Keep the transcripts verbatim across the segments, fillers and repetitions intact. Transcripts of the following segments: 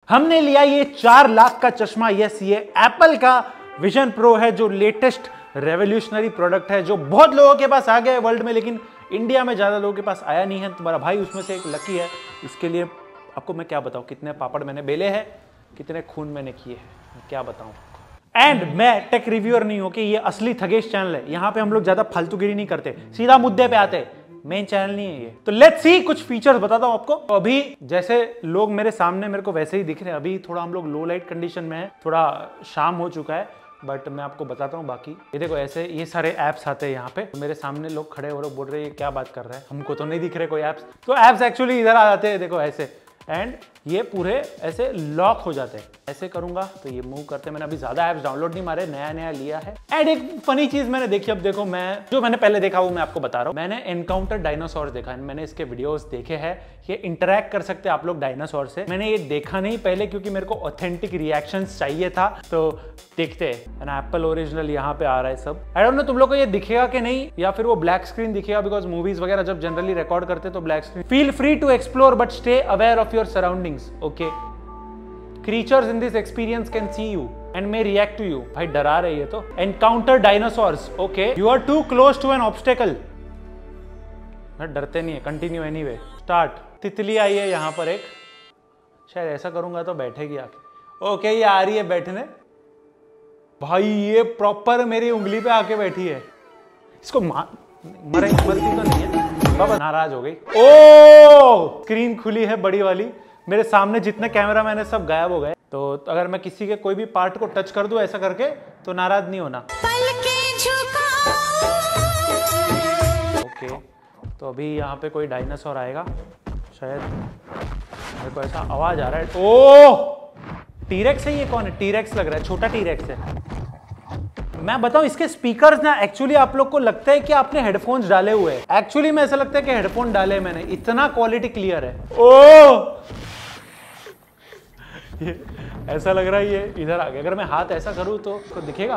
हमने लिया ये चार लाख का चश्मा। यस, ये एप्पल का विजन प्रो है, जो लेटेस्ट रेवोल्यूशनरी प्रोडक्ट है, जो बहुत लोगों के पास आ गया है वर्ल्ड में, लेकिन इंडिया में ज्यादा लोगों के पास आया नहीं है। तुम्हारा भाई उसमें से एक लकी है। इसके लिए आपको मैं क्या बताऊं, कितने पापड़ मैंने बेले हैं, कितने खून मैंने किए हैं, क्या बताऊं। एंड मैं टेक रिव्यूअर नहीं हूं कि ये असली थगेश चैनल है। यहाँ पे हम लोग ज्यादा फालतूगिरी नहीं करते, सीधा मुद्दे पे आते। मेन चैनल नहीं है ये। तो लेट्स सी, कुछ फीचर्स बताता हूं आपको। तो अभी जैसे लोग मेरे सामने मेरे को वैसे ही दिख रहे हैं। अभी थोड़ा हम लोग लो लाइट कंडीशन में है, थोड़ा शाम हो चुका है, बट मैं आपको बताता हूँ बाकी। ये देखो, ऐसे ये सारे ऐप्स आते हैं यहाँ पे। तो मेरे सामने लोग खड़े हो रहे, बोल रहे हैं क्या बात कर रहे हैं, हमको तो नहीं दिख रहे कोई ऐप्स। तो ऐप्स एक्चुअली इधर आ जाते हैं, देखो ऐसे, एंड ये पूरे ऐसे लॉक हो जाते हैं। ऐसे करूंगा तो ये मूव करते हैं। मैंने अभी ज्यादा ऐप्स डाउनलोड नहीं मारे, नया नया लिया है। एंड एक फनी चीज मैंने देखी। अब देखो, मैं जो मैंने पहले देखा वो मैं आपको बता रहा हूँ। मैंने एनकाउंटर डायनासोर देखा है, मैंने इसके वीडियोस देखे हैं। ये इंटरेक्ट कर सकते हैं आप लोग डायनासोर से। मैंने ये देखा नहीं पहले, क्योंकि मेरे को ऑथेंटिक रिएक्शंस चाहिए था। तो देखते हैं, एप्पल ओरिजिनल यहाँ पे आ रहा है सब। आई डोंट नो तुम लोग को ये दिखेगा कि नहीं, या फिर वो ब्लैक स्क्रीन दिखेगा, बिकॉज मूवीज वगैरह जब जनरली रिकॉर्ड करते तो black screen. Feel free to explore but stay aware of your surroundings. Okay, creatures in this experience can see you and may react to you। भाई डरा रही है तो। encounter dinosaurs। okay, you are too close to an obstacle। डरते नहीं है, continue anyway। start। तितली आई है यहाँ पर एक, शायद ऐसा करूंगा तो बैठेगी आके। ओके okay, ये आ रही है बैठने। भाई ये प्रॉपर मेरी उंगली पे आके बैठी है। इसको मार मरे मरती तो नहीं है। बाबा नाराज हो गई। ओ स्क्रीन खुली है बड़ी वाली। मेरे सामने जितने कैमरा मैंने सब गायब हो गए। तो अगर मैं किसी के कोई भी पार्ट को टच कर दूं ऐसा करके, तो नाराज नहीं होना। ओके, तो अभी यहाँ पे कोई डायनासोर आएगा शायद। मेरे को ऐसा आवाज आ रहा है। ओ टीरेक्स है ये। कौन है? टीरेक्स लग रहा है, छोटा टीरेक्स है। मैं बताऊं, इसके स्पीकर्स ना एक्चुअली आप लोग को लगता है कि आपने हेडफोन्स डाले हुए हैं। एक्चुअली में ऐसा लगता है कि हेडफोन डाले मैंने, इतना क्वालिटी क्लियर है। ओ ये ऐसा लग रहा है ये इधर आ गया। अगर मैं हाथ ऐसा करूं तो तो दिखेगा।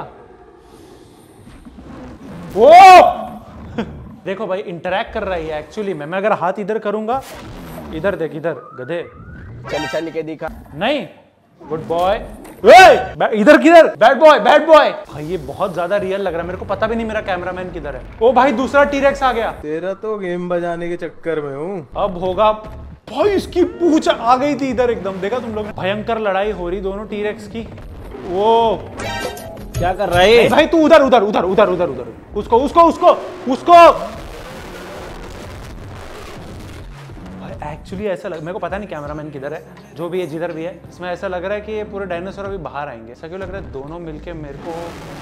वो देखो भाई, इंटरैक्ट कर रही है एक्चुअली में। मैं अगर हाथ इधर करूंगा, इधर देख, इधर गधे, चल चल के दिखा। नहीं, गुड बॉय। इधर किधर? Bad boy, bad boy. भाई ये बहुत ज्यादा रियल लग रहा है। मेरे को पता भी नहीं मेरा कैमरामैन किधर है। ओ भाई दूसरा टीरेक्स आ गया। तेरा तो गेम बजाने के चक्कर में हूँ। अब होगा। भाई इसकी पूंछ आ गई थी इधर एकदम। देखा तुम लोग? भयंकर लड़ाई हो रही दोनों टीरेक्स की। वो क्या कर रहे हैं भाई? तू उधर उधर उधर उधर उधर उधर उसको उसको उसको उसको एक्चुअली ऐसा लग, मेरे को पता नहीं कैमरामैन किधर है, जो भी है जिधर भी है, इसमें ऐसा लग रहा है कि ये पूरे डायनासोर अभी बाहर आएंगे। ऐसा क्यों लग रहा है? दोनों मिलके मेरे को।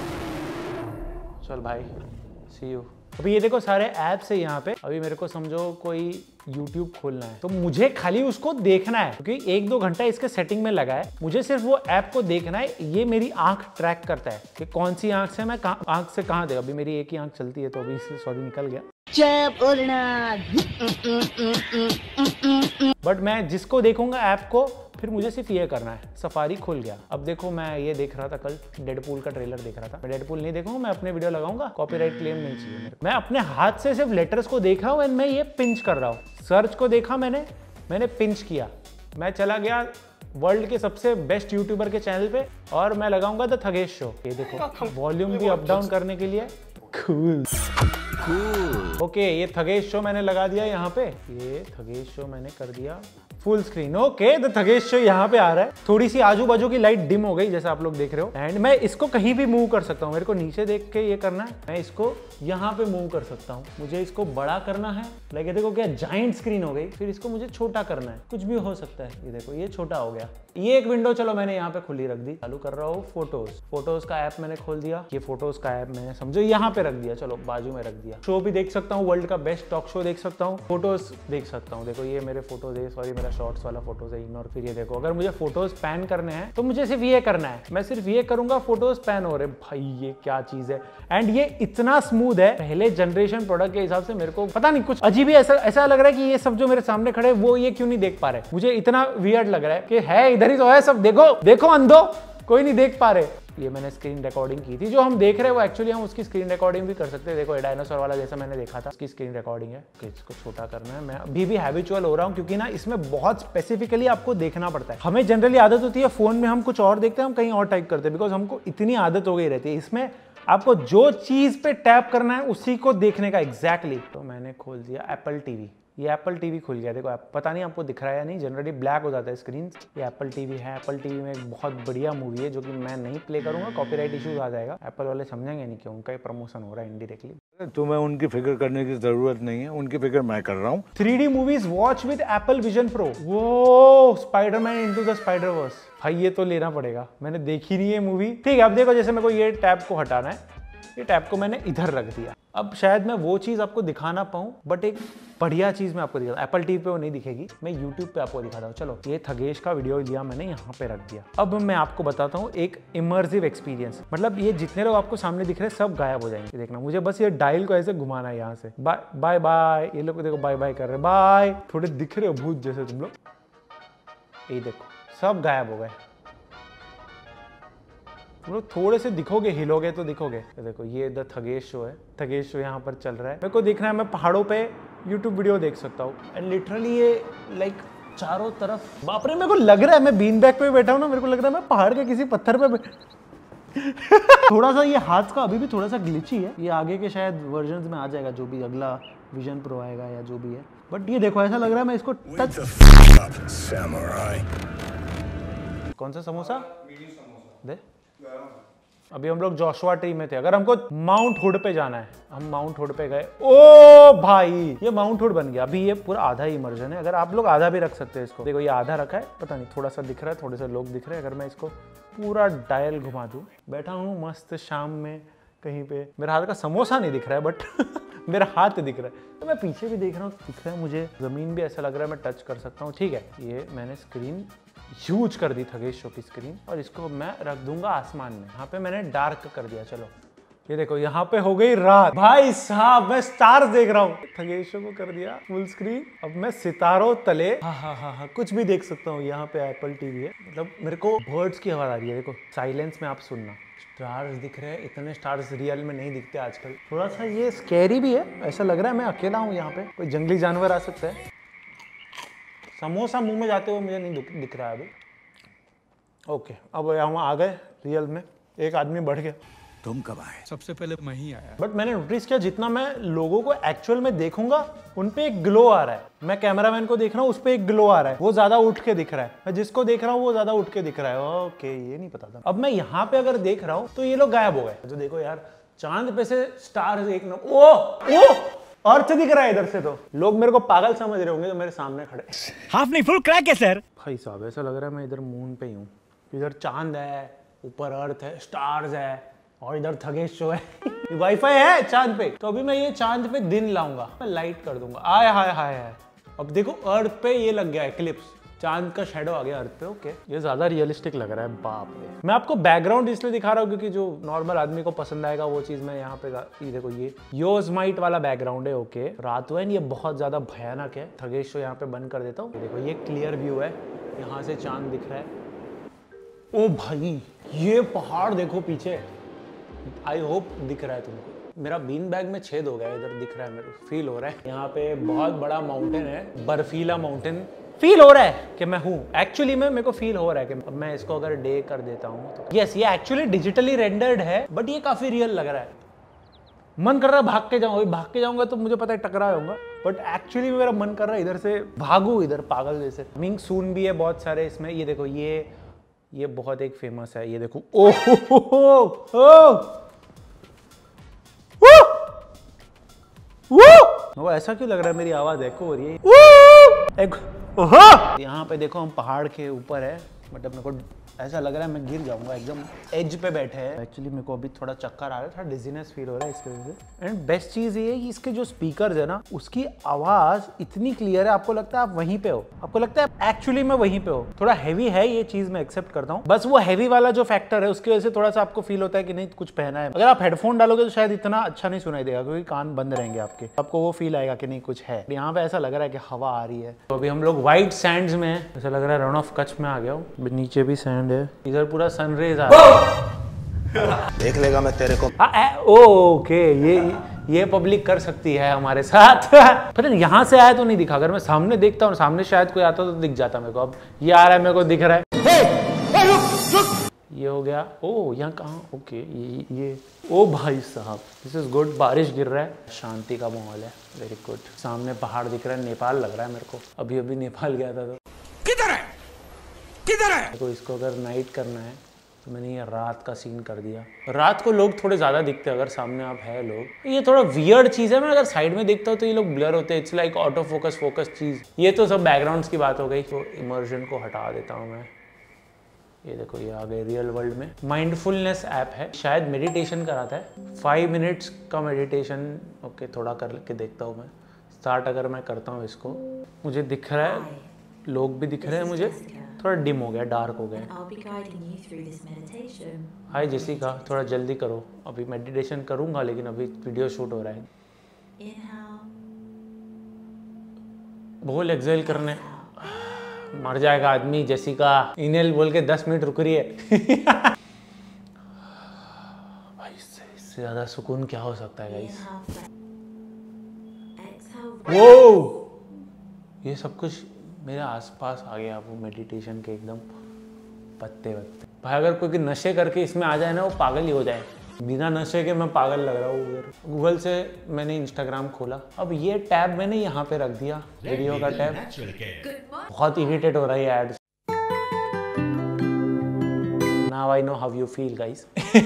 चल भाई, सी यू। अभी ये देखो सारे ऐप्स है यहाँ पे। अभी मेरे को समझो कोई यूट्यूब खोलना है, तो मुझे खाली उसको देखना है, क्योंकि एक दो घंटा इसके सेटिंग में लगा है। मुझे सिर्फ वो ऐप को देखना है। ये मेरी आंख ट्रैक करता है कि कौन सी आंख से मैं आंख से कहाँ दे। अभी मेरी एक ही आंख चलती है, तो अभी सॉरी निकल गया। बट मैं जिसको देखूंगा ऐप को, फिर मुझे सिर्फ ये करना है। सफारी खुल गया। अब देखो, मैं ये देख रहा था कल, डेडपूल का ट्रेलर देख रहा था। मैं डेडपूल नहीं देखूंगा, मैं अपने वीडियो लगाऊंगा। कॉपीराइट क्लेम नहीं चाहिए मेरे को। मैं अपने हाथ से सिर्फ लेटर्स को देख रहा हूँ एंड मैं ये पिंच कर रहा हूँ। सर्च को देखा मैंने, मैंने पिंच किया। मैं चला गया वर्ल्ड के सबसे बेस्ट यूट्यूबर के चैनल पे, और मैं लगाऊंगा द थगेश शो। ये देखो, वॉल्यूम भी अप डाउन करने के लिए। Cool cool. ओके, ये थगेश शो मैंने लगा दिया यहाँ पे। ये थगेश शो मैंने कर दिया फुल स्क्रीन। ओके, द थगेश शो यहाँ पे आ रहा है। थोड़ी सी आजू बाजू की लाइट डिम हो गई, जैसे आप लोग देख रहे हो। एंड मैं इसको कहीं भी मूव कर सकता हूँ। मेरे को नीचे देख के ये करना है, मैं इसको यहाँ पे मूव कर सकता हूँ। मुझे इसको बड़ा करना है, लाइक देखो क्या जाइंट स्क्रीन हो गई। फिर इसको मुझे छोटा करना है, कुछ भी हो सकता है। ये देखो, ये छोटा हो गया। ये एक विंडो चलो मैंने यहाँ पे खुली रख दी। चालू कर रहा हूँ फोटोज। फोटोज का ऐप मैंने खोल दिया। ये फोटोज का ऐप मैंने समझो यहाँ पे रख दिया। चलो बाजू में रख दिया। शो भी देख सकता हूँ, वर्ल्ड का बेस्ट टॉक शो देख सकता हूँ, फोटोज देख सकता हूँ। देखो ये मेरे फोटोज है, सॉरी मेरा शॉर्ट्स वाला फोटोज है, इग्नोर। फिर ये देखो, अगर मुझे फोटोज पैन करने हैं तो मुझे सिर्फ ये करना है। मैं सिर्फ ये करूंगा, फोटोज पैन हो रहे। भाई ये क्या चीज है। एंड ये इतना स्मूथ है। पहले जनरेशन प्रोडक्ट के हिसाब से मेरे को पता नहीं, कुछ अजीब ही ऐसा ऐसा लग रहा है कि ये सब जो मेरे सामने खड़े वो ये क्यों नहीं देख पा रहे। मुझे इतना वियर्ड लग रहा है कि है इधर ही तो है सब। देखो देखो अंधो, कोई नहीं देख पा रहे। ये मैंने स्क्रीन रिकॉर्डिंग की थी। जो हम देख रहे हैं वो एक्चुअली हम उसकी स्क्रीन रिकॉर्डिंग भी कर सकते हैं। देखो डायनासोर वाला जैसा मैंने देखा था, उसकी स्क्रीन रिकॉर्डिंग है। इसको छोटा करना है। मैं अभी भी हैबिचुअल हो रहा हूँ क्योंकि ना इसमें बहुत स्पेसिफिकली आपको देखना पड़ता है। हमें जनरली आदत होती है फोन में हम कुछ और देखते हैं, हम कहीं और टाइप करते हैं, बिकॉज हमको इतनी आदत हो गई रहती है। इसमें आपको जो चीज पे टैप करना है उसी को देखने का एग्जैक्टली exactly। तो मैंने खोल दिया एप्पल टीवी। ये एप्पल टीवी खुल गया। देखो आप पता नहीं आपको दिख रहा है या नहीं, जनरली ब्लैक हो जाता है स्क्रीन। ये एप्पल टीवी है। एप्पल टीवी में एक बहुत बढ़िया मूवी है जो कि मैं नहीं प्ले करूंगा, कॉपीराइट इश्यूज आ जाएगा। एप्पल वाले समझेंगे नहीं कि उनका ही प्रमोशन हो रहा है इनडायरेक्टली। तुम्हें उनकी फिक्र करने की जरूरत नहीं है, उनकी फिक्र मैं कर रहा हूँ। Three D movies watch with Apple Vision Pro. वो Spiderman into the Spider Verse, भाई ये तो लेना पड़ेगा। मैंने देखी नहीं है मूवी। ठीक है, अब देखो जैसे मेरे को ये टैब को हटाना है, ये टैब को मैंने इधर रख दिया। अब शायद मैं वो चीज आपको दिखा ना पाऊं, बट एक बढ़िया चीज मैं आपको दिखाता। एप्पल टीवी पे वो नहीं दिखेगी, मैं यूट्यूब पे आपको दिखाता हूँ। चलो ये थगेश का वीडियो लिया मैंने, यहाँ पे रख दिया। अब मैं आपको बताता हूँ एक इमर्सिव एक्सपीरियंस। मतलब ये जितने लोग आपको सामने दिख रहे हैं सब गायब हो जाएंगे। देखना, मुझे बस ये डायल को ऐसे घुमाना है यहाँ से। बाय बाय बाय, ये लोग देखो बाय बाय कर रहे हैं, बाय। थोड़े दिख रहे हो भूत जैसे तुम लोग, ये देखो सब गायब हो गए। तुम लोग थोड़े से दिखोगे, हिलोगे तो दिखोगे। तो देखो ये द थगेश शो है, थगेश शो यहाँ पर चल रहा है। मेरे को देखना है मैं पहाड़ों पे यूट्यूब वीडियो देख सकता हूँ। एंड लिटरली ये लाइक चारों तरफ, बाप रे, मेरे को लग रहा है मैं बीन बैग पे बैठा हूँ ना, मेरे को लग रहा है मैं पहाड़ के किसी पत्थर पे थोड़ा सा ये हाथ का अभी भी थोड़ा सा ग्लिची है। ये आगे के शायद वर्जन में आ जाएगा, जो भी अगला विजन प्रो आएगा या जो भी है। बट ये देखो ऐसा लग रहा है मैं इसको टच। कौन सा समोसा दे? अभी हम लोग जोशुआ ट्री में थे। अगर हमको माउंट हुड पे जाना है, हम माउंट हुड पे गए। ओ भाई, ये माउंट हुड बन गया। अभी ये पूरा आधा ही इमर्जन है। अगर आप लोग आधा भी रख सकते हैं इसको। देखो ये आधा रखा है, पता नहीं थोड़ा सा दिख रहा है, थोड़े से लोग दिख रहे हैं। अगर मैं इसको पूरा डायल घुमा दूं, बैठा हूँ मस्त शाम में कहीं पे, मेरा हाथ का समोसा नहीं दिख रहा है बट मेरा हाथ दिख रहा है। तो मैं पीछे भी देख रहा हूँ, दिख रहा है मुझे। जमीन भी ऐसा लग रहा है मैं टच कर सकता हूँ। ठीक है, ये मैंने स्क्रीन यूज कर दी थगेश शो की स्क्रीन, और इसको मैं रख दूंगा आसमान में। यहाँ पे मैंने डार्क कर दिया। चलो ये देखो यहाँ पे हो गई रात। भाई साहब मैं स्टार्स देख रहा हूँ। थगेश शो को कर दिया फुल स्क्रीन। अब मैं सितारों तले हाँ हाँ हाँ हाँ कुछ भी देख सकता हूँ। यहाँ पे एप्पल टीवी है। मतलब मेरे को बर्ड्स की आवाज आ रही है। देखो साइलेंस में आप सुनना, स्टार्स दिख रहे हैं। इतने स्टार्स रियल में नहीं दिखते आजकल। थोड़ा सा ये स्कैरी भी है, ऐसा लग रहा है मैं अकेला हूँ यहाँ पे, कोई जंगली जानवर आ सकता है। समोसा मुंह में जाते हुए मुझे नहीं दिख रहा है अभी। ओके, अब हम आ गए रियल में। एक आदमी बढ़ गया। तुम कब आए? सबसे पहले मैं ही आया। बट मैंने नोटिस किया जितना मैं लोगों को एक्चुअल में देखूंगा उन पे एक ग्लो आ रहा है। मैं कैमरामैन को देख रहा हूँ, उस पे एक ग्लो आ रहा है, वो ज्यादा उठ के दिख रहा है। मैं जिसको देख रहा हूँ वो ज्यादा उठ के दिख रहा है। ओके, ये नहीं पता था। अब मैं यहाँ पे अगर देख रहा हूँ तो ये लोग गायब हो गए। जो देखो यार, चांद पे से स्टार्स एक न... ओ ओ अर्थ दिख रहा है इधर से। तो लोग मेरे को पागल समझ रहे होंगे जो मेरे सामने खड़े। हाफ नहीं फुल क्रैक है सर। भाई साहब ऐसा लग रहा है मैं इधर मून पे ही हूँ। इधर चांद है, ऊपर अर्थ है, स्टार्स है, और इधर थगेश शो है। वाईफाई है चांद पे। तो अभी मैं ये चांद पे दिन लाऊंगा, मैं लाइट कर दूंगा। आय हाय हाय हाय। अब देखो अर्थ पे ये लग गया एक्लिप्स, चांद का शैडो आ गया अर्थ पे। ओके, ये ज्यादा रियलिस्टिक लग रहा है। बाप रे। मैं आपको बैकग्राउंड इसलिए दिखा रहा हूँ क्योंकि जो नॉर्मल आदमी को पसंद आएगा वो चीज मैं यहाँ पे, ये देखो ये योजमाइट वाला बैकग्राउंड है। ओके, रात हुआ है, ये बहुत ज्यादा भयानक है। थगेश शो यहाँ पे बंद कर देता हूँ। देखो ये क्लियर व्यू है, यहाँ से चांद दिख रहा है। ओ भाई, ये पहाड़ देखो पीछे। आई होप दिख रहा है तुमको। मेरा बीन बैग में छेद हो गया, इधर दिख रहा है, मेरे को फील हो रहा है। यहाँ पे बहुत बड़ा माउंटेन है, बर्फीला माउंटेन। फील हो रहा है कि मैं हूँ एक्चुअली में, मेरे को फील हो रहा है कि अब मैं इसको अगर डे कर देता हूँ तो यस, ये एक्चुअली डिजिटली रेंडर्ड है बट ये काफी रियल लग रहा है। मन कर रहा है भाग के जाऊँ, भाग के जाऊंगा तो मुझे पता है टकरा जाऊंगा, बट एक्चुअली मेरा मन कर रहा है इधर से भागू, इधर पागल जैसे। मिंग सून भी है बहुत सारे इसमें। ये देखो ये ये बहुत एक फेमस है। ये देखो ओह हो हो वो ऐसा क्यों लग रहा है मेरी आवाज एको हो रही है। एक ओहो, यहाँ पे देखो हम पहाड़ के ऊपर है, मतलब मेरे को ऐसा लग रहा है मैं गिर जाऊंगा, एकदम एज पे बैठे हैं। एक्चुअली मेरे को अभी थोड़ा चक्कर आ रहा है, थोड़ा डिजीनेस फील हो रहा है इसकी वजह से। एंड बेस्ट चीज ये है कि इसके जो स्पीकर्स है ना, उसकी आवाज इतनी क्लियर है, आपको लगता है आप वहीं पे हो, आपको लगता है एक्चुअली में वहीं पे हो। थोड़ा हैवी है ये चीज, मैं एक्सेप्ट करता हूँ, बस वो हैवी वाला जो फैक्टर है उसकी वजह से थोड़ा सा आपको फील होता है कि नहीं कुछ पहना है। अगर आप हेडफोन डालोगे तो शायद इतना अच्छा नहीं सुनाई देगा क्योंकि कान बंद रहेंगे आपके, आपको वो फील आएगा कि नहीं कुछ है। यहाँ पे ऐसा लग रहा है कि हवा आ रही है। तो अभी हम लोग व्हाइट सैंड्स में, ऐसा लग रहा है रन ऑफ कच्छ में आ गया हूँ। नीचे भी सैंड है, इधर पूरा सनरेज आ रहा है। देख लेगा मैं तेरे को। आ, आ, ओके ये ये पब्लिक कर सकती है हमारे साथ। पता नहीं यहाँ से आया तो नहीं दिखा, अगर मैं सामने देखता हूँ, सामने शायद कोई आता तो दिख जाता मेरे को। अब ये आ रहा है, मेरे को दिख रहा है। ये हो गया। ओ यहाँ कहाँ? ओके ये ये ओ भाई साहब, दिस इज गुड। बारिश गिर रहा है, शांति का माहौल है, वेरी गुड। सामने पहाड़ दिख रहा है, नेपाल लग रहा है मेरे को। अभी अभी नेपाल गया था तो किधर है किधर है? तो इसको अगर नाइट करना है तो मैंने ये रात का सीन कर दिया। रात को लोग थोड़े ज्यादा दिखते हैं अगर सामने आप है लोग। ये थोड़ा वियर्ड चीज है, मैं अगर साइड में देखता हूँ तो ये लोग ब्लर होते हैं। It's like auto focus focus चीज। ये तो सब बैकग्राउंड्स की बात हो गई। तो इमर्जन को हटा देता हूँ मैं। ये देखो ये आ गए रियल वर्ल्ड में। माइंडफुलनेस ऐप है, शायद मेडिटेशन कराता है। फाइव मिनट्स का मेडिटेशन। ओके थोड़ा कर के देखता हूँ मैं। स्टार्ट अगर मैं करता हूँ इसको, मुझे दिख रहा है, लोग भी दिख रहे हैं मुझे। थोड़ा डिम हो गया, डार्क हो गया। हाय जेसिका, थोड़ा जल्दी करो। अभी मेडिटेशन करूंगा लेकिन अभी वीडियो शूट हो रहा है। बोल एक्सेल करने, मर जाएगा आदमी। जेसिका इनहेल बोल के दस मिनट रुक रही है। भाई इससे इससे ज्यादा सुकून क्या हो सकता है गाइस। वो ये सब कुछ मेरे आसपास आ गया, वो मेडिटेशन के एकदम पत्ते वत्ते। भाई अगर कोई नशे करके इसमें आ जाए ना, वो पागल ही हो जाए। बिना नशे के मैं पागल लग रहा हूँ उधर। गूगल से मैंने इंस्टाग्राम खोला, अब ये टैब मैंने यहाँ पे रख दिया, वीडियो का टैब। बहुत इरिटेट हो रहा है ads. Now I know how you feel guys.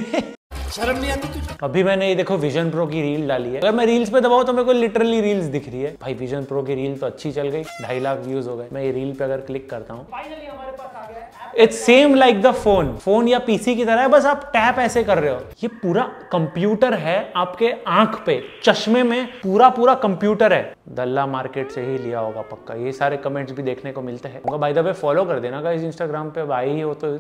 शर्म नहीं आती तुझे? अभी मैंने ये देखो विजन प्रो की रील डाली है। अगर मैं रील्स पे दबाऊं तो मेरे को लिटरली रील्स दिख रही है। भाई विजन प्रो की रील तो अच्छी चल गई, ढाई लाख व्यूज हो गए। मैं ये रील पे अगर क्लिक करता हूँ, फाइनली हमारे पास आ गया है। It's same like the phone. Phone या पीसी की तरह है, बस आप टैप ऐसे कर रहे हो। ये पूरा कंप्यूटर है आपके आंख पे, चश्मे में पूरा पूरा कंप्यूटर है। दल्ला मार्केट से ही लिया होगा पक्का। ये सारे कमेंट्स भी देखने को मिलते हैं। बाय द वे फॉलो कर देना गाइस इंस्टाग्राम पे। अब आई हो तो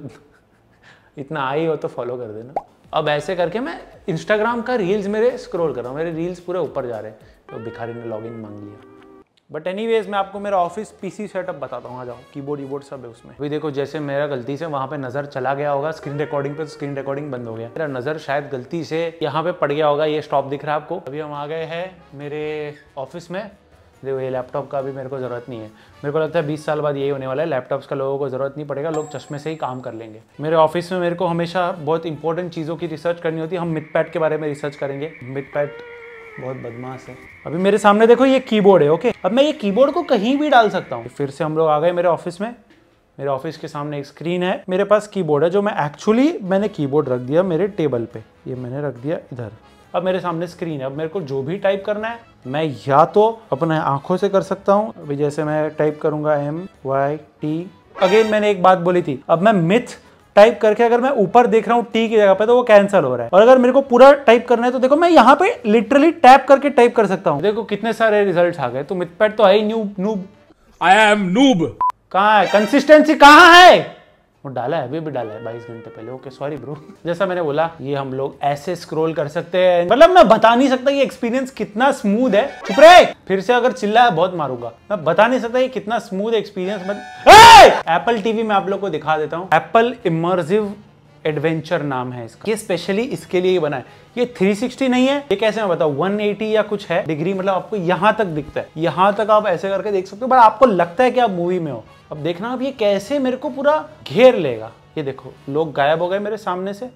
इतना आई हो तो फॉलो कर देना। अब ऐसे करके मैं इंस्टाग्राम का रील्स मेरे स्क्रॉल कर रहा हूँ, मेरे रील्स पूरे ऊपर जा रहे हैं। तो भिखारी ने लॉगिन मांग लिया। बट एनीवेज मैं आपको मेरा ऑफिस पीसी सेटअप बताता हूँ। आ जाओ, कीबोर्ड कीबोर्ड सब है उसमें। अभी देखो जैसे मेरा गलती से वहाँ पे नजर चला गया होगा स्क्रीन रिकॉर्डिंग पे, तो स्क्रीन रिकॉर्डिंग बंद हो गया। मेरा नजर शायद गलती से यहाँ पे पड़ गया होगा। ये स्टॉप दिख रहा है आपको। अभी हम आ गए हैं मेरे ऑफिस में। देखो ये लैपटॉप का भी मेरे को ज़रूरत नहीं है। मेरे को लगता है बीस साल बाद यही होने वाला है, लैपटॉप्स का लोगों को ज़रूरत नहीं पड़ेगा, लोग चश्मे से ही काम कर लेंगे। मेरे ऑफिस में मेरे को हमेशा बहुत इंपॉर्टेंट चीज़ों की रिसर्च करनी होती है। हम मिथपैड के बारे में रिसर्च करेंगे। मिथपैड बहुत बदमाश है। अभी मेरे सामने देखो ये कीबोर्ड है। ओके अब मैं ये कीबोर्ड को कहीं भी डाल सकता हूँ। फिर से हम लोग आ गए मेरे ऑफिस में। मेरे ऑफिस के सामने एक स्क्रीन है, मेरे पास कीबोर्ड है जो मैं एक्चुअली मैंने कीबोर्ड रख दिया मेरे टेबल पे। ये मैंने रख दिया इधर। अब मेरे सामने स्क्रीन है। अब मेरे को जो भी टाइप करना है मैं या तो अपने आंखों से कर सकता हूँ। अभी जैसे मैं टाइप करूंगा एम वाई टी। अगेन मैंने एक बात बोली थी, अब मैं मिथ टाइप करके अगर मैं ऊपर देख रहा हूँ टी की जगह पे तो वो कैंसिल हो रहा है। और अगर मेरे को पूरा टाइप करना है तो देखो मैं यहाँ पे लिटरली टैप करके टाइप कर सकता हूँ। देखो कितने सारे रिजल्ट्स आ गए। तो मिथपैड तो है ही noob noob. I am noob. कहाँ है कंसिस्टेंसी, कहाँ है? वो डाला है, अभी भी डाला है बाईस घंटे पहले। Okay sorry bro. जैसा मैंने बोला ये हम लोग ऐसे स्क्रॉल कर सकते हैं। मतलब मैं बता नहीं सकता ये एक्सपीरियंस कितना स्मूथ है। चुप रहे, फिर से अगर चिल्लाया बहुत मारूंगा। मैं बता नहीं सकता ये कितना स्मूथ एक्सपीरियंस। एप्पल टीवी में आप लोग को दिखा देता हूँ। एप्पल इमर्सिव एडवेंचर नाम है इसका। ये स्पेशली इसके लिए ही बना है। ये थ्री सिक्सटी नहीं है, ये कैसे मैं बताऊं वन एटी या कुछ है डिग्री। मतलब आपको यहां तक दिखता है, यहां तक आप ऐसे करके देख सकते हो। बट आपको लगता है कि आप मूवी में हो। अब देखना अब ये कैसे मेरे को पूरा घेर लेगा। ये देखो लोग गायब हो गए मेरे सामने से।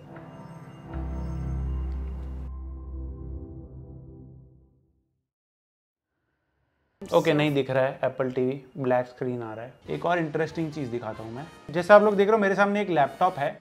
ओके okay, नहीं दिख रहा है एप्पल टीवी, ब्लैक स्क्रीन आ रहा है। एक और इंटरेस्टिंग चीज दिखाता हूं मैं। जैसे आप लोग देख रहे हो मेरे सामने एक लैपटॉप है।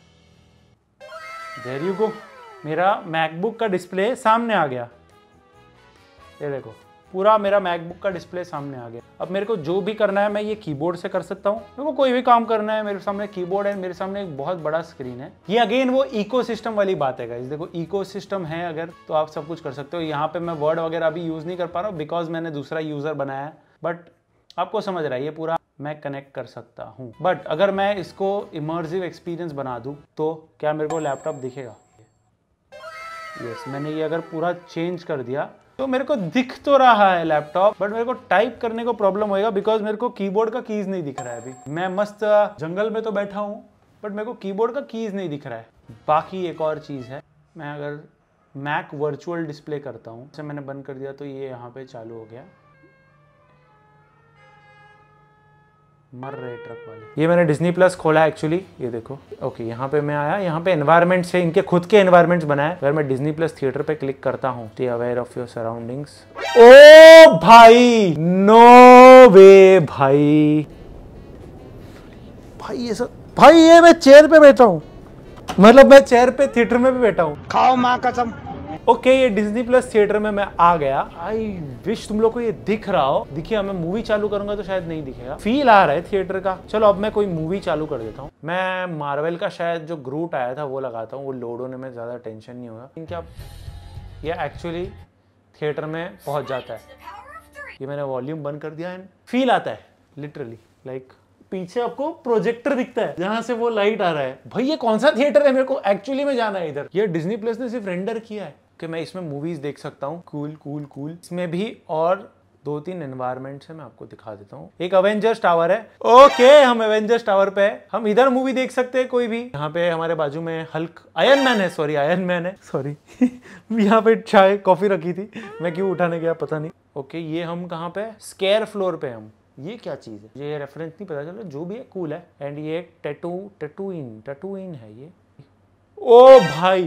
देयर यू गो, मेरा मैकबुक का डिस्प्ले सामने आ गया। ये देखो पूरा मेरा मैकबुक का डिस्प्ले सामने आ गया। अब मेरे को जो भी करना है मैं ये कीबोर्ड से कर सकता हूँ। मेरे को कोई भी काम करना है, मेरे सामने कीबोर्ड है, मेरे सामने एक बहुत बड़ा स्क्रीन है। ये अगेन वो इकोसिस्टम वाली बात है गाइस। देखो इकोसिस्टम है अगर तो आप सब कुछ कर सकते हो। यहाँ पे मैं वर्ड वगैरह अभी यूज नहीं कर पा रहा हूँ बिकॉज मैंने दूसरा यूजर बनाया है। बट आपको समझ रहा है ये पूरा मैं कनेक्ट कर सकता हूँ। बट अगर मैं इसको इमर्सिव एक्सपीरियंस बना दूँ तो क्या मेरे को लैपटॉप दिखेगा? यस, मैंने ये अगर पूरा चेंज कर दिया तो मेरे को दिख तो रहा है लैपटॉप, बट मेरे को टाइप करने को प्रॉब्लम होएगा बिकॉज मेरे को कीबोर्ड का कीज नहीं दिख रहा है। अभी मैं मस्त जंगल में तो बैठा हूँ बट मेरे को कीबोर्ड का कीज नहीं दिख रहा है। बाकी एक और चीज़ है, मैं अगर मैक वर्चुअल डिस्प्ले करता हूँ, जैसे मैंने बंद कर दिया तो ये यहाँ पे चालू हो गया। मर रहे ट्रक वाले। ये मैंने डिज्नी प्लस खोला एक्चुअली, ये देखो। ओके, यहाँ पे मैं आया, यहाँ पे एनवायरमेंट्स है, इनके खुद के एनवायरमेंट्स बनाए। अगर मैं डिज्नी प्लस थिएटर पे क्लिक करता हूँ, stay aware of your surroundings. Oh भाई, नो वे भाई, भाई ये सब, भाई ये मैं चेयर पे बैठा हूँ, मतलब मैं चेयर पे थिएटर में भी बैठा हूँ। खाओ माँ कसम। ओके, ये डिज्नी प्लस थिएटर में मैं आ गया। आई विश तुम लोग को ये दिख रहा हो। देखिए, मैं मूवी चालू करूंगा तो शायद नहीं दिखेगा, फील आ रहा है थिएटर का। चलो अब मैं कोई मूवी चालू कर देता हूँ। मैं मार्वल का शायद जो ग्रूट आया था वो लगाता हूँ, वो लोड होने में ज्यादा टेंशन नहीं होगा। क्या ये एक्चुअली थिएटर में पहुंच जाता है। ये मैंने वॉल्यूम बंद कर दिया एंड फील आता है लिटरली, लाइक पीछे आपको प्रोजेक्टर दिखता है जहां से वो लाइट आ रहा है। भाई ये कौन सा थिएटर है, मेरे को एक्चुअली में जाना है इधर। ये डिज्नी प्लस ने सिर्फ रेंडर किया है कि मैं इसमें मूवीज देख सकता हूँ। Cool cool cool. इसमें भी और दो तीन एनवायरमेंट्स है, मैं आपको दिखा देता हूँ। एक एवेंजर्स टावर है। ओके, हम एवेंजर्स टावर पे है, हम इधर मूवी देख सकते हैं कोई भी। यहाँ पे हमारे बाजू में हल्क, आयरन मैन है, सॉरी आयरन मैन है, सॉरी यहाँ पे चाय कॉफी रखी थी, मैं क्यों उठाने गया पता नहीं। ओके, ये हम कहाँ पे, स्केयर फ्लोर पे हम। ये क्या चीज है, ये रेफरेंस नहीं पता, चलो जो भी है कूल है। एंड ये एक टैटू टैटूइन टैटूइन है ये। ओ भाई,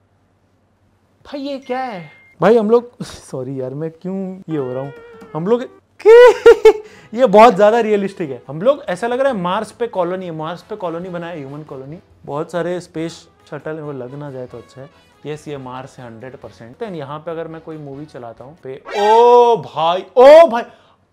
भाई ये क्या है भाई, हम लोग सॉरी यार मैं क्यों ये हो रहा हूँ, हम लोग ये बहुत ज्यादा रियलिस्टिक है। हम लोग ऐसा लग रहा है मार्स पे कॉलोनी है, मार्स पे कॉलोनी बनाया, ह्यूमन कॉलोनी। बहुत सारे स्पेस शटल वो लग ना जाए तो अच्छा है। यस, ये मार्स है हंड्रेड परसेंट। यहाँ पे अगर मैं कोई मूवी चलाता हूँ पे, ओ भाई ओ भाई,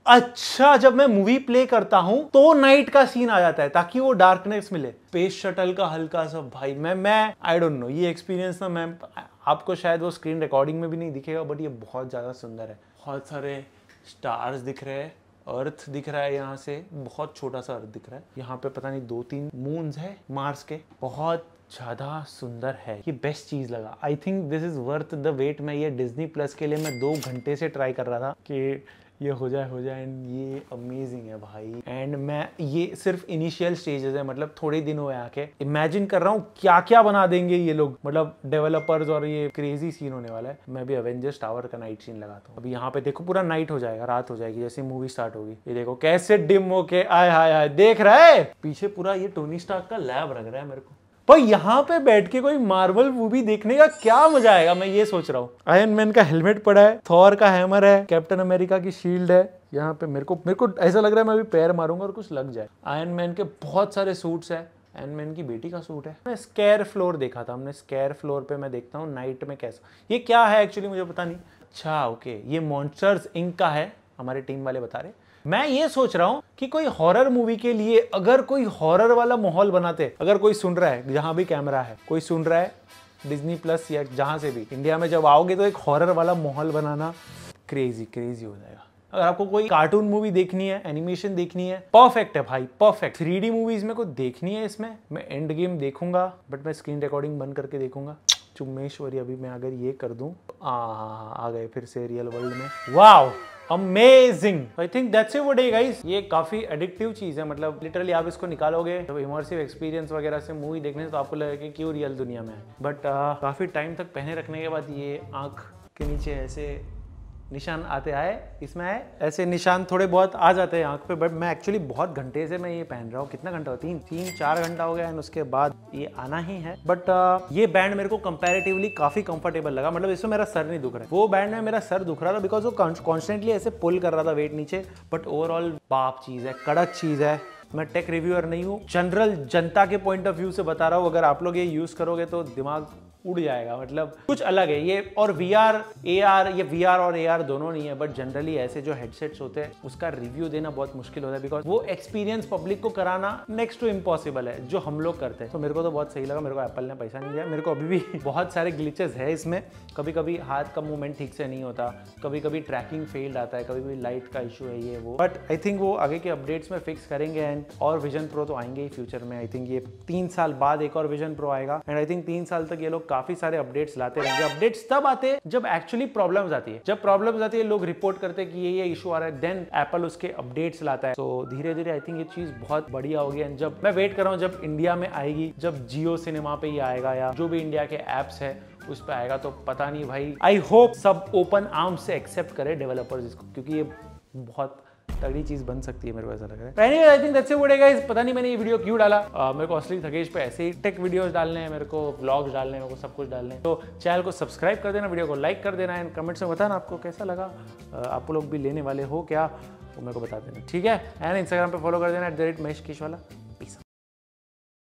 अच्छा जब मैं मूवी प्ले करता हूं तो नाइट का सीन आ जाता है ताकि वो डार्कनेस मिले। स्पेस शटल का हल्का सा भाई, मैं मैं आई डोंट नो, ये एक्सपीरियंस ना, मैं आपको शायद वो स्क्रीन रिकॉर्डिंग में भी नहीं दिखेगा, बट ये बहुत ज्यादा सुंदर है। बहुत सारे स्टार्स दिख रहे हैं, अर्थ दिख रहा है, यहाँ से बहुत छोटा सा अर्थ दिख रहा है। यहाँ पे पता नहीं दो तीन मून्स है मार्स के, बहुत ज्यादा सुंदर है। ये बेस्ट चीज लगा, I think this is worth the wait. मैं ये डिज्नी प्लस के लिए मैं दो घंटे से ट्राई कर रहा था कि ये हो जाए हो जाए एंड ये अमेजिंग है भाई। एंड मैं ये सिर्फ इनिशियल स्टेजेस है, मतलब थोड़े दिन हुए आके, इमेजिन कर रहा हूँ क्या क्या बना देंगे ये लोग, मतलब डेवलपर्स, और ये क्रेजी सीन होने वाला है। मैं भी एवेंजर्स टावर का नाइट सीन लगाता हूँ। अभी यहाँ पे देखो पूरा नाइट हो जाएगा, रात हो जाएगी जैसे मूवी स्टार्ट होगी। ये देखो कैसे डिम होके आय हाय हाय, देख रहा है पीछे पूरा ये टोनी स्टार्क का लैब लग रहा है मेरे को। भाई यहाँ पे बैठ के कोई मार्वल मूवी देखने का क्या मजा आएगा, मैं ये सोच रहा हूँ। आयरन मैन का हेलमेट पड़ा है, थॉर का हैमर है, कैप्टन अमेरिका की शील्ड है। यहाँ पे मेरे को मेरे को ऐसा लग रहा है मैं अभी पैर मारूंगा और कुछ लग जाए। आयरन मैन के बहुत सारे सूट्स है, आयरन मैन की बेटी का सूट है। मैं स्केयर फ्लोर देखा था हमने, स्केयर फ्लोर पे मैं देखता हूँ नाइट में कैसा, ये क्या है एक्चुअली मुझे पता नहीं। अच्छा ओके, ये मॉन्स्टर्स इंक का है, हमारे टीम वाले बता रहे। मैं ये सोच रहा हूं कि कोई हॉरर मूवी के लिए अगर कोई हॉरर वाला माहौल बनाते, अगर कोई सुन रहा है जहां भी कैमरा है, कोई सुन रहा है डिज्नी प्लस या जहां से भी, इंडिया में जब आओगे तो एक हॉरर वाला माहौल बनाना क्रेजी क्रेजी हो जाएगा। अगर आपको कोई कार्टून मूवी देखनी है, एनिमेशन देखनी है, परफेक्ट है भाई, परफेक्ट। थ्री डी मूवीज में को देखनी है इसमें, मैं एंड गेम देखूंगा, बट मैं स्क्रीन रिकॉर्डिंग बंद करके देखूंगा। चुम्मेश्वरी, अभी मैं अगर ये कर दूं, आ, आ गए फिर से रियल वर्ल्ड में। Wow amazing, I think that's it for guys. ये काफी एडिक्टिव चीज है, मतलब लिटरली आप इसको निकालोगे जब इमर्सिव एक्सपीरियंस वगैरह से मूवी देखने से तो आपको लगेगा कि क्यों रियल दुनिया में है। बट uh, काफी टाइम तक पहने रखने के बाद ये आंख के नीचे ऐसे निशान आते आए, इसमें आए ऐसे निशान थोड़े बहुत आ जाते हैं आंख पे। बट मैं एक्चुअली बहुत घंटे से मैं ये पहन रहा हूँ, कितना घंटा हो, तीन तीन चार घंटा हो गया, एंड उसके बाद ये आना ही है। बट uh, ये बैंड मेरे को कंपैरेटिवली काफी कंफर्टेबल लगा, मतलब इसमें मेरा सर नहीं दुख रहा है। वो बैंड में मेरा सर दुख रहा था बिकॉज वो कॉन्स्टेंटली ऐसे पुल कर रहा था वेट नीचे। बट ओवरऑल बाप चीज है, कड़क चीज है। मैं टेक रिव्यूअर नहीं हूँ, जनरल जनता के पॉइंट ऑफ व्यू से बता रहा हूँ। अगर आप लोग ये यूज करोगे तो दिमाग उड़ जाएगा, मतलब कुछ अलग है ये। और वी आर ए आर, ये वी आर और ए आर दोनों नहीं है, बट जनरली ऐसे जो हेडसेट्स होते हैं उसका रिव्यू देना बहुत मुश्किल होता है बिकॉज वो एक्सपीरियंस पब्लिक को कराना नेक्स्ट टू इम्पॉसिबल है, जो हम लोग करते हैं। तो मेरे को तो बहुत सही लगा, मेरे को एप्पल ने पैसा नहीं दिया। मेरे को अभी भी बहुत सारे ग्लिचेस है इसमें, कभी कभी हाथ का मूवमेंट ठीक से नहीं होता, कभी कभी ट्रैकिंग फेल्ड आता है, कभी कभी लाइट का इशू है ये वो। बट आई थिंक वो आगे के अपडेट्स में फिक्स करेंगे। एंड और विजन प्रो तो आएंगे ही फ्यूचर में। आई थिंक ये तीन साल बाद एक और विजन प्रो आएगा, एंड आई थिंक तीन साल तक ये लोग काफी सारे अपडेट्स लाते रहेंगे। अपडेट्स तब आते हैं जब एक्चुअली प्रॉब्लम्स आती है। जब प्रॉब्लम्स आती है लोग रिपोर्ट करते हैं कि ये ये इशू आ रहा है, देन एप्पल उसके अपडेट्स लाता है। तो धीरे धीरे आई थिंक ये चीज बहुत बढ़िया होगी। एंड जब मैं वेट कर रहा हूँ जब इंडिया में आएगी, जब जियो सिनेमा पे ये आएगा या जो भी इंडिया के एप्स है उस पर आएगा, तो पता नहीं भाई, आई होप सब ओपन आर्म्स से एक्सेप्ट करे डेवलपर्स इसको, क्योंकि ये बहुत तगड़ी चीज बन सकती है, मेरे को ऐसा लग रहा है। Anyway I think that's it guys. पता नहीं मैंने ये वीडियो क्यों डाला, uh, मेरे को असली थकेश पे ऐसे ही टेक वीडियोस डालने हैं, मेरे को व्लॉग्स डालने हैं, मेरे को सब कुछ डालने हैं। तो चैनल को सब्सक्राइब कर देना, वीडियो को लाइक कर देना एंड कमेंट्स में बताना आपको कैसा लगा। uh, आप लोग भी लेने वाले हो क्या, वो मेरे को बता देना, ठीक है। एंड इंस्टाग्राम पे फॉलो कर देना एट द रेट महेश किश वाला।